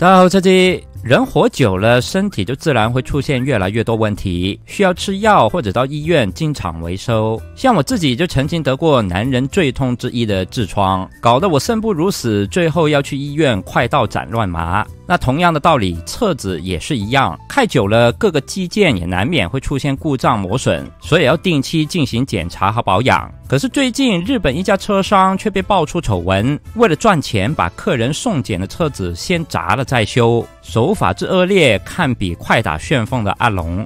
到这里，人活久了，身体就自然会出现越来越多问题，需要吃药或者到医院经常维修。像我自己就曾经得过男人最痛之一的痔疮，搞得我生不如死，最后要去医院快刀斩乱麻。那同样的道理，车子也是一样，开久了各个机件也难免会出现故障磨损，所以要定期进行检查和保养。可是最近日本一家车商却被爆出丑闻，为了赚钱把客人送检的车子先砸了再修，手法之恶劣，堪比快打旋风的阿龙。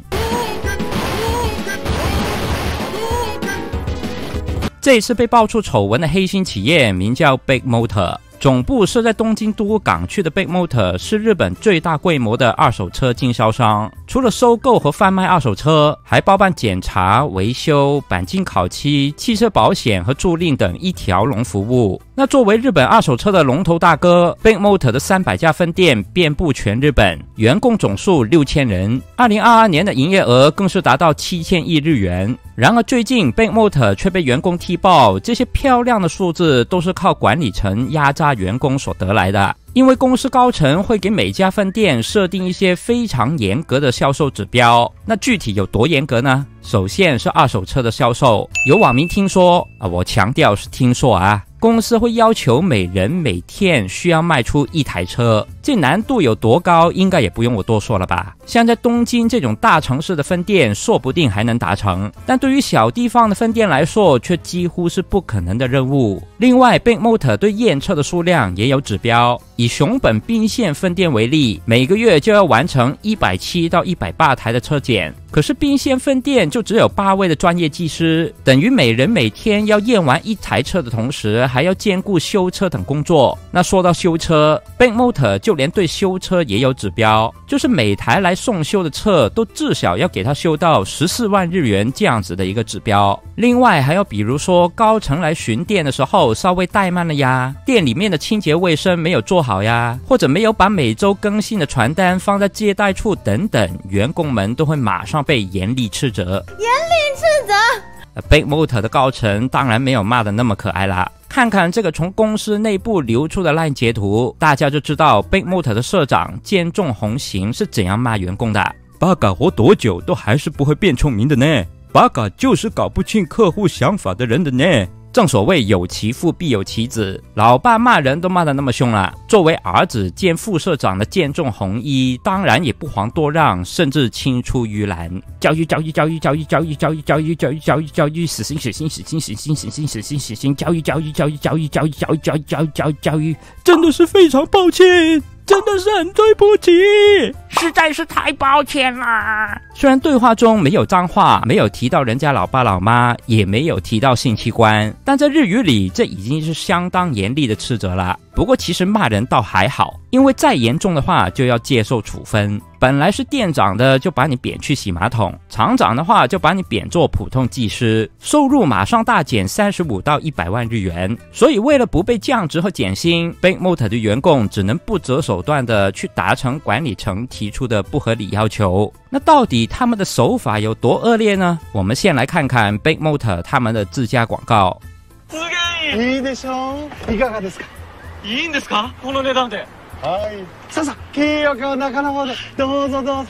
这一次被爆出丑闻的黑心企业名叫 Big Motor， 总部设在东京都港区的 Big Motor 是日本最大规模的二手车经销商，除了收购和贩卖二手车，还包办检查、维修、钣金烤漆、汽车保险和租赁等一条龙服务。那作为日本二手车的龙头大哥， Big Motor 的300家分店遍布全日本，员工总数6000人，2022年的营业额更是达到7000亿日元。然而最近 Big Motor 却被员工踢爆，这些漂亮的数字都是靠管理层压榨员工所得来的。因为公司高层会给每家分店设定一些非常严格的销售指标，那具体有多严格呢？首先是二手车的销售，有网民听说我强调是听说公司会要求每人每天需要卖出1台车，这难度有多高，应该也不用我多说了吧。像在东京这种大城市的分店，说不定还能达成，但对于小地方的分店来说，却几乎是不可能的任务。另外 Big Motor 对验车的数量也有指标，以熊本滨县分店为例，每个月就要完成170到180台的车检。可是滨县分店就只有8位的专业技师，等于每人每天要验完1台车的同时，还要兼顾修车等工作。那说到修车， Big Motor 就连对修车也有指标，就是每台来送修的车都至少要给它修到14万日元这样子的一个指标。另外还有比如说高层来巡店的时候稍微怠慢了呀，店里面的清洁卫生没有做好呀，或者没有把每周更新的传单放在接待处等等，员工们都会马上被严厉斥责。Big Motor 的高层当然没有骂得那么可爱啦，看看这个从公司内部流出的LINE截图，大家就知道 Big Motor 的社长兼重弘行是怎样骂员工的。八嘎活多久都还是不会变聪明的呢，八嘎就是搞不清客户想法的人的呢。正所谓有其父必有其子，老爸骂人都骂得那么凶了，作为儿子兼副社长的兼重弘一当然也不遑多让，甚至青出于蓝。教育教育教育教育教育教育教育教育教育教育，死刑死刑死刑死刑死刑死刑死刑，教育教育教育教育教育教育教育教育教育教育，真的是非常抱歉，真的是很对不起，实在是太抱歉啦。虽然对话中没有脏话，没有提到人家老爸老妈，也没有提到性器官，但在日语里这已经是相当严厉的斥责了。不过其实骂人倒还好，因为再严重的话就要接受处分。本来是店长的就把你贬去洗马桶，厂长的话就把你贬做普通技师，收入马上大减35到100万日元。所以为了不被降职和减薪， Big Motor 的员工只能不择手段的去达成管理层提出的不合理要求。那到底他们的手法有多恶劣呢？我们先来看看 Big Motor 他们的自家广告。 いいでしょう。いかがですか。 いいんですか、この値段で。 はい。さあさあ、契約は中の方でどうぞどうぞ。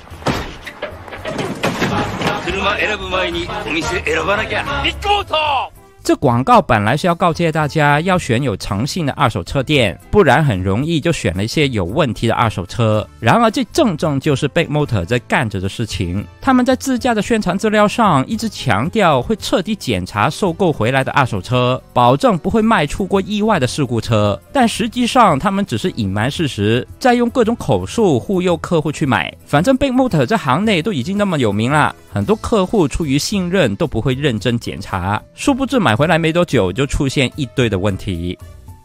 車選ぶ前にお店選ばなきゃ。ビッグモーター。 这广告本来是要告诫大家要选有诚信的二手车店，不然很容易就选了一些有问题的二手车。然而这正正就是 Big Motor 在干着的事情。他们在自家的宣传资料上一直强调会彻底检查收购回来的二手车，保证不会卖出过意外的事故车，但实际上他们只是隐瞒事实，再用各种口述忽悠客户去买。反正 Big Motor 在行内都已经那么有名了，很多客户出于信任都不会认真检查，殊不知买回来没多久就出现一堆的问题。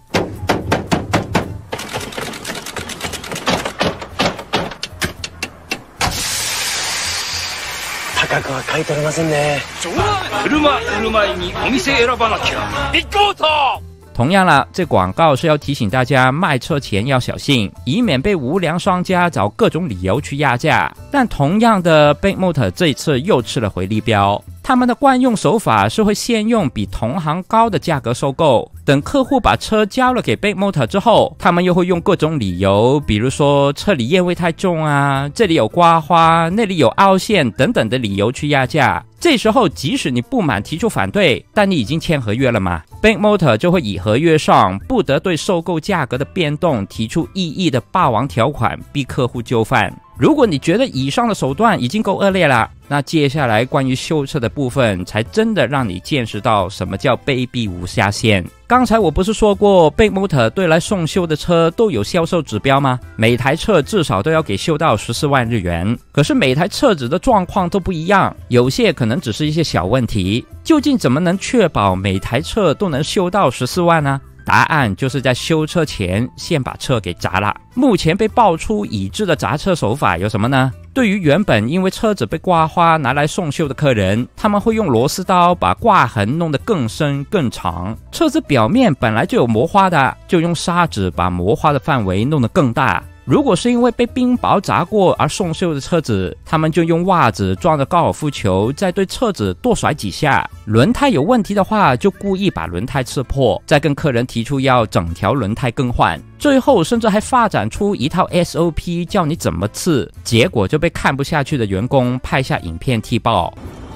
高くは書いておりませんね。 車売る前にお店選ばなきゃ。ビッグモーター。 同样啦，这广告是要提醒大家卖车前要小心，以免被无良商家找各种理由去压价。但同样的 Big Motor 这一次又吃了回力镖， 他们的惯用手法是会先用比同行高的价格收购，等客户把车交了给 Bigmotor 之后，他们又会用各种理由，比如说车里烟味太重啊，这里有刮花，那里有凹陷等等的理由去压价。这时候即使你不满提出反对，但你已经签合约了嘛， Bigmotor 就会以合约上不得对收购价格的变动提出异议的霸王条款，逼客户就范。如果你觉得以上的手段已经够恶劣了，那接下来关于修车的部分才真的让你见识到什么叫卑鄙无下限。刚才我不是说过 Bigmotor 对来送修的车都有销售指标吗？每台车至少都要给修到14万日元，可是每台车子的状况都不一样，有些可能只是一些小问题，究竟怎么能确保每台车都能修到14万呢？答案就是在修车前先把车给砸了。目前被爆出已知的砸车手法有什么呢？对于原本因为车子被刮花拿来送修的客人，他们会用螺丝刀把刮痕弄得更深更长，车子表面本来就有磨花的，就用砂纸把磨花的范围弄得更大。如果是因为被冰雹砸过而送修的车子，他们就用袜子装着高尔夫球，再对车子多甩几下。轮胎有问题的话，就故意把轮胎刺破，再跟客人提出要整条轮胎更换。最后甚至还发展出一套 SOP 教你怎么刺，结果就被看不下去的员工拍下影片踢爆。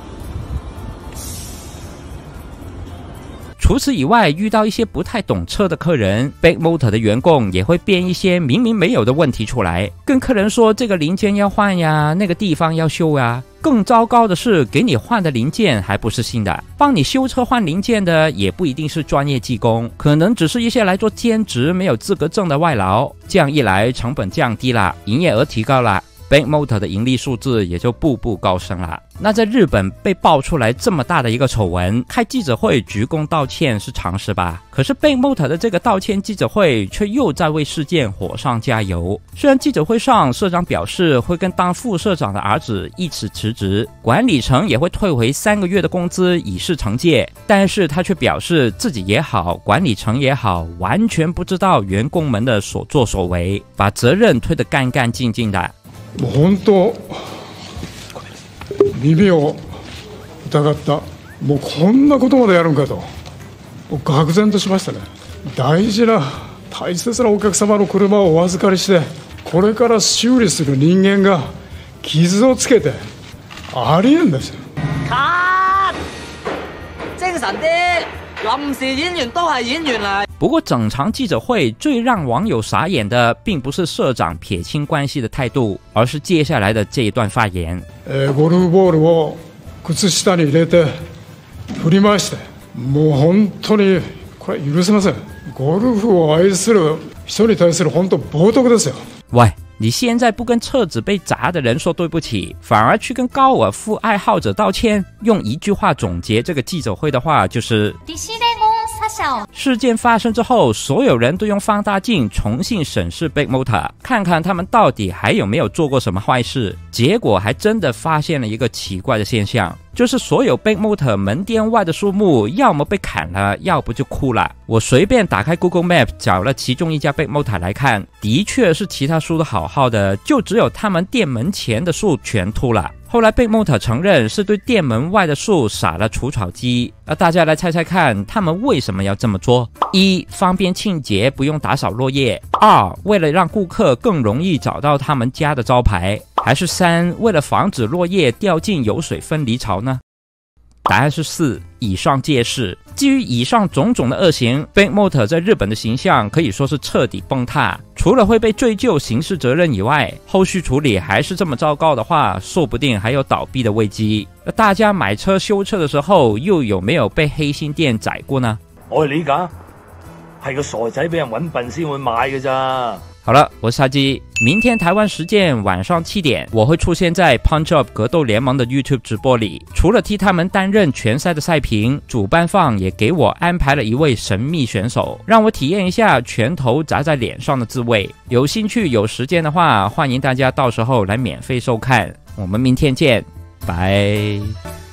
除此以外，遇到一些不太懂车的客人， Bigmotor 的员工也会编一些明明没有的问题出来，跟客人说这个零件要换呀，那个地方要修呀。更糟糕的是，给你换的零件还不是新的，帮你修车换零件的也不一定是专业技工，可能只是一些来做兼职没有资格证的外劳。这样一来，成本降低了，营业额提高了，Bigmotor 的盈利数字也就步步高升了。那在日本被爆出来这么大的一个丑闻，开记者会鞠躬道歉是常识吧？可是 Bigmotor 的这个道歉记者会却又在为事件火上加油。虽然记者会上社长表示会跟当副社长的儿子一起辞职，管理层也会退回3个月的工资以示惩戒，但是他却表示自己也好，管理层也好，完全不知道员工们的所作所为，把责任推得干干净净的。 もう本当耳を疑った。もうこんなことまでやるんかと、もう愕然としましたね。大事な大切なお客様の車をお預かりして、これから修理する人間が傷をつけてありえんですよ。 精神啲，臨時演員都係演員嚟。 不過整場記者會最讓網友傻眼的並不是社長撇清關係的態度，而是接下來的這一段發言。 ゴルフボールを靴下に入れて振り回して、もう本当にこれ許せません。ゴルフを愛する人に対する本当冒涜ですよ。 喂，你现在不跟车子被砸的人说对不起，反而去跟高尔夫爱好者道歉，用一句话总结这个记者会的话就是事件发生之后，所有人都用放大镜重新审视 Bigmotor， 看看他们到底还有没有做过什么坏事。结果还真的发现了一个奇怪的现象，就是所有 Bigmotor 门店外的树木要么被砍了，要不就枯了。我随便打开 Google Map 找了其中一家 Bigmotor 来看，的确是其他树都好好的，就只有他们店门前的树全秃了。后来 Bigmotor 承认是对店门外的树撒了除草剂，大家来猜猜看，他们为什么要这么做？1. 方便清洁，不用打扫落叶； 2. 为了让顾客更容易找到他们家的招牌；还是3. 为了防止落叶掉进油水分离槽呢？答案是4，以上皆是。基于以上种种的恶行， Bigmotor 在日本的形象可以说是彻底崩塌。除了会被追究刑事责任以外，后续处理还是这么糟糕的话，说不定还有倒闭的危机。大家买车修车的时候，又有没有被黑心店宰过呢？ 我理解，係個傻仔俾人揾笨先會買嘅咋。 好了，我是沙基。明天台湾时间晚上7点，我会出现在 Punch Up 格斗联盟的 YouTube 直播里。除了替他们担任拳赛的赛评，主办方也给我安排了一位神秘选手，让我体验一下拳头砸在脸上的滋味。有兴趣有时间的话，欢迎大家到时候来免费收看。我们明天见，拜。